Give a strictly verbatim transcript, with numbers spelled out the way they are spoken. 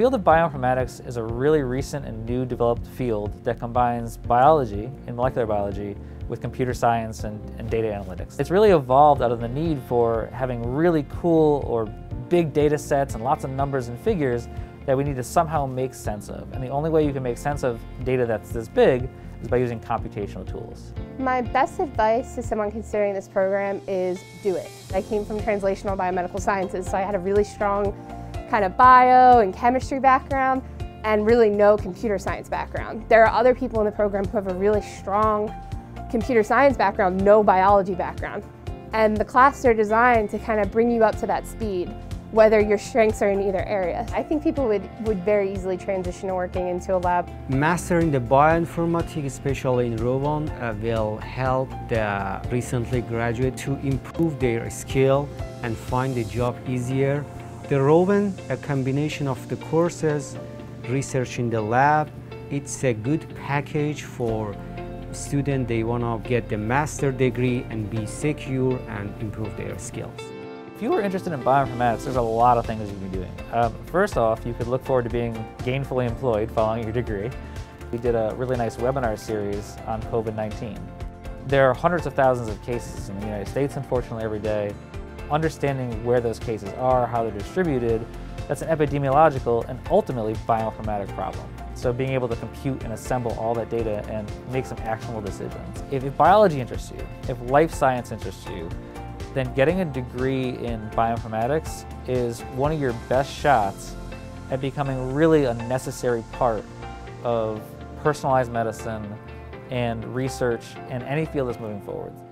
field of bioinformatics is a really recent and new developed field that combines biology and molecular biology with computer science and, and data analytics. It's really evolved out of the need for having really cool or big data sets and lots of numbers and figures that we need to somehow make sense of. And the only way you can make sense of data that's this big is by using computational tools. My best advice to someone considering this program is do it. I came from translational biomedical sciences, so I had a really strong kind of bio and chemistry background and really no computer science background. There are other people in the program who have a really strong computer science background, no biology background. And the classes are designed to kind of bring you up to that speed, whether your strengths are in either area. I think people would, would very easily transition to working into a lab. Mastering the bioinformatics, especially in Rowan, uh, will help the recently graduate to improve their skill and find a job easier. The Rowan, a combination of the courses, research in the lab, it's a good package for students. They want to get the master degree and be secure and improve their skills. If you are interested in bioinformatics, there's a lot of things you can be doing. Um, first off, you could look forward to being gainfully employed following your degree. We did a really nice webinar series on COVID nineteen. There are hundreds of thousands of cases in the United States, unfortunately, every day. Understanding where those cases are, how they're distributed, that's an epidemiological and ultimately bioinformatic problem. So being able to compute and assemble all that data and make some actionable decisions. If, if biology interests you, if life science interests you, then getting a degree in bioinformatics is one of your best shots at becoming really a necessary part of personalized medicine and research in any field that's moving forward.